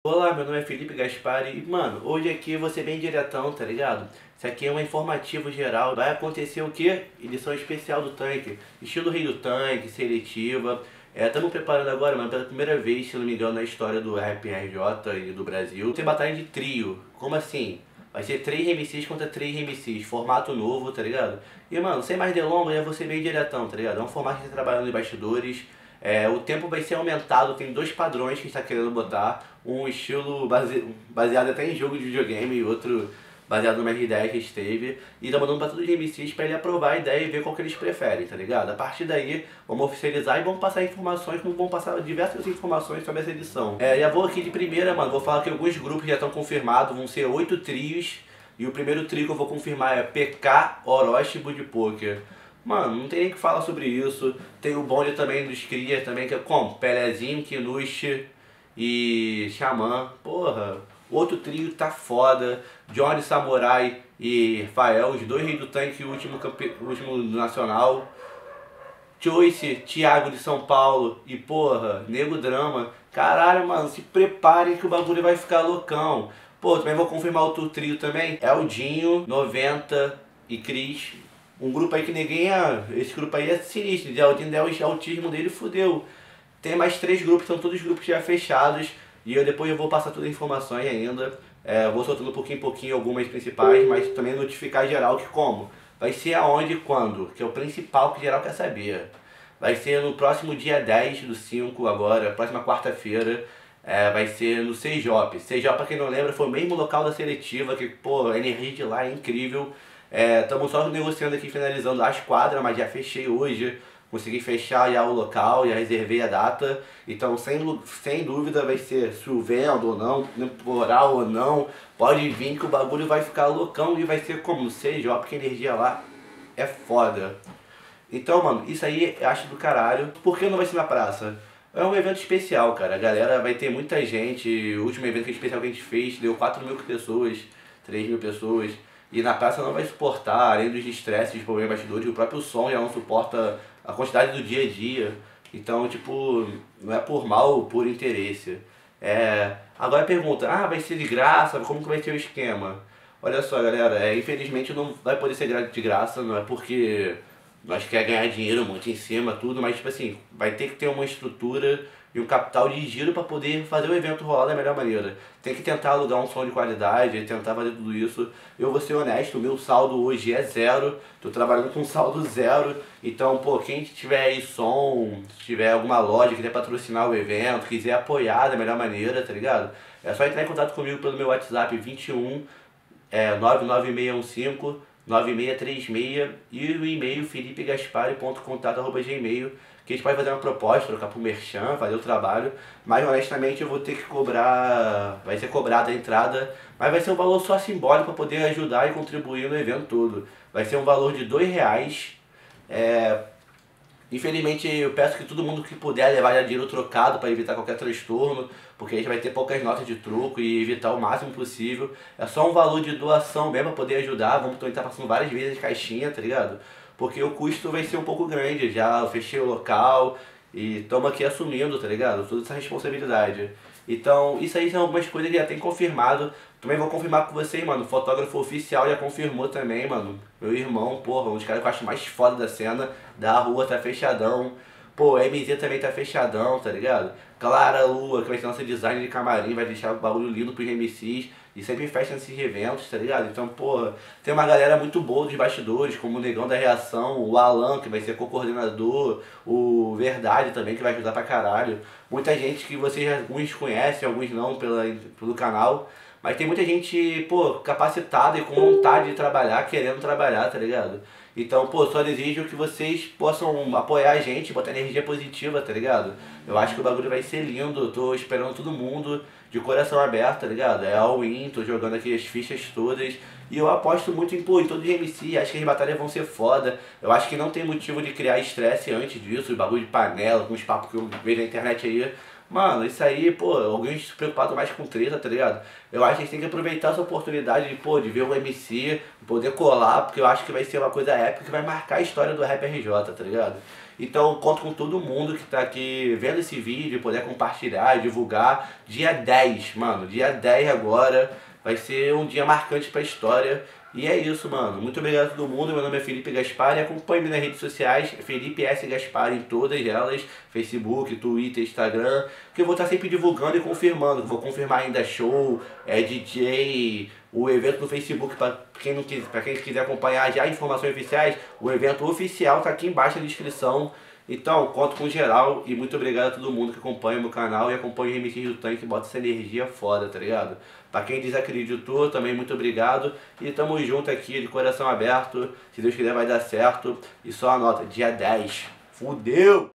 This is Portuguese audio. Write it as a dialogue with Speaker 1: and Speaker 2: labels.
Speaker 1: Olá, meu nome é Felipe Gaspari e, mano, hoje aqui eu vou ser bem diretão, tá ligado? Isso aqui é um informativo geral. Vai acontecer o quê? Edição especial do tanque, estilo Rei do Tanque, seletiva. Estamos preparando agora, mano, pela primeira vez, se não me engano, na história do Rap RJ e do Brasil. Tem batalha de trio. Como assim? Vai ser 3 MCs contra 3 MCs, formato novo, tá ligado? E, mano, sem mais delongas, eu vou ser bem diretão, tá ligado? É um formato que está trabalhando em bastidores. O tempo vai ser aumentado, tem dois padrões que a gente está querendo botar. Um estilo baseado até em jogo de videogame e outro baseado numa ideia que a gente teve. E tá mandando pra todos os MCs pra ele aprovar a ideia e ver qual que eles preferem, tá ligado? A partir daí, vamos oficializar e vamos passar informações, como vamos passar diversas informações sobre essa edição. Já vou aqui de primeira, mano, vou falar que alguns grupos já estão confirmados, vão ser 8 trios. E o primeiro trio que eu vou confirmar é PK, Orochi e Bud Poker. Mano, não tem nem o que falar sobre isso. Tem o bonde também dos Cria também, que é como? Pelezinho, Kinushi e Xamã. Porra, outro trio tá foda. Johnny Samurai e Rafael, os dois reis do tanque, o último nacional. Choice, Thiago de São Paulo e porra, Nego Drama. Caralho, mano, se preparem que o bagulho vai ficar loucão. Pô, também vou confirmar outro trio também. É o Dinho, 90 e Cris. Um grupo aí que ninguém é. Esse grupo aí é sinistro. O Dinho der o autismo dele, fudeu. Tem mais 3 grupos, são todos grupos já fechados. E depois eu vou passar todas as informações ainda. Vou soltando pouquinho em pouquinho algumas principais, mas também notificar geral que como. Vai ser aonde e quando, que é o principal que geral quer saber. Vai ser no próximo dia 10 do 5 agora, próxima quarta-feira. Vai ser no CJOP. CJOP, pra quem não lembra, foi o mesmo local da seletiva, que, pô, a energia de lá é incrível. Estamos só negociando aqui, finalizando as quadras, mas já fechei hoje. Consegui fechar já o local, já reservei a data. Então, sem dúvida, vai ser chovendo ou não, temporal ou não. Pode vir que o bagulho vai ficar loucão e vai ser como no CJ, porque a energia lá é foda. Então, mano, isso aí eu acho do caralho. Por que não vai ser na praça? É um evento especial, cara. A galera vai ter muita gente. O último evento especial que a gente fez deu 4.000 pessoas, 3.000 pessoas. E na praça não vai suportar, além dos estresses, dos problemas bastidores, o próprio som já não suporta a quantidade do dia a dia. Então, tipo, não é por mal ou por interesse. Agora pergunta, vai ser de graça? Como que vai ser o esquema? Olha só, galera, infelizmente não vai poder ser de graça, não é porque nós quer ganhar dinheiro muito em cima, tudo, mas tipo assim, vai ter que ter uma estrutura e um capital de giro para poder fazer o evento rolar da melhor maneira. Tem que tentar alugar um som de qualidade, tentar fazer tudo isso. Eu vou ser honesto, o meu saldo hoje é zero, tô trabalhando com saldo zero, então, pô, quem tiver aí som, se tiver alguma loja que quiser patrocinar o evento, quiser apoiar da melhor maneira, tá ligado? É só entrar em contato comigo pelo meu WhatsApp 21 99615 9636 e o e-mail felipegaspari.contato@gmail, que a gente pode fazer uma proposta, trocar pro merchan, fazer o trabalho, mas honestamente eu vou ter que cobrar, vai ser cobrada a entrada, mas vai ser um valor só simbólico para poder ajudar e contribuir no evento todo. Vai ser um valor de R$ 2. Infelizmente eu peço que todo mundo que puder levar já dinheiro trocado para evitar qualquer transtorno, porque a gente vai ter poucas notas de troco e evitar o máximo possível. É só um valor de doação mesmo para poder ajudar, vamos tentar passando várias vezes caixinha, tá ligado? Porque o custo vai ser um pouco grande, já eu fechei o local e estamos aqui assumindo, tá ligado? Toda essa responsabilidade. Então, isso aí são algumas coisas que já tem confirmado. Também vou confirmar com vocês, mano. O fotógrafo oficial já confirmou também, mano. Meu irmão, porra, um dos caras que eu acho mais foda da cena. Da rua tá fechadão. Pô, a MZ também tá fechadão, tá ligado? Clara Lua, que vai ser nossa design de camarim, vai deixar o bagulho lindo pros MCs. E sempre fecha nesses eventos, tá ligado? Então, porra, tem uma galera muito boa dos bastidores, como o Negão da Reação, o Alan, que vai ser co-coordenador, o Verdade também, que vai ajudar pra caralho. Muita gente que vocês alguns conhecem, alguns não, pelo canal. Mas tem muita gente, pô, capacitada e com vontade de trabalhar, querendo trabalhar, tá ligado? Então, pô, só desejo que vocês possam apoiar a gente, botar energia positiva, tá ligado? Eu acho que o bagulho vai ser lindo, eu tô esperando todo mundo de coração aberto, tá ligado? É all-in, tô jogando aqui as fichas todas. E eu aposto muito em, pô, em todos os MC, acho que as batalhas vão ser foda. Eu acho que não tem motivo de criar estresse antes disso, bagulho de panela, com os papos que eu vejo na internet aí. Mano, isso aí, pô, alguém se preocupado mais com treta, tá ligado? Eu acho que a gente tem que aproveitar essa oportunidade de, pô, de ver o MC, poder colar, porque eu acho que vai ser uma coisa épica que vai marcar a história do Rap RJ, tá ligado? Então conto com todo mundo que tá aqui vendo esse vídeo, poder compartilhar, divulgar. Dia 10, mano, dia 10 agora, vai ser um dia marcante pra história. E é isso, mano. Muito obrigado a todo mundo. Meu nome é Felipe Gaspar e acompanhe-me nas redes sociais, Felipe S. Gaspar em todas elas, Facebook, Twitter, Instagram, que eu vou estar sempre divulgando e confirmando. Vou confirmar ainda show, DJ, o evento no Facebook, para quem não quiser, para quem quiser acompanhar já informações oficiais, o evento oficial tá aqui embaixo na descrição. Então, conto com geral e muito obrigado a todo mundo que acompanha o meu canal e acompanha o RMX do Tanque, bota essa energia foda, tá ligado? Pra quem desacreditou, também muito obrigado. E tamo junto aqui, de coração aberto. Se Deus quiser vai dar certo. E só anota, dia 10. Fudeu!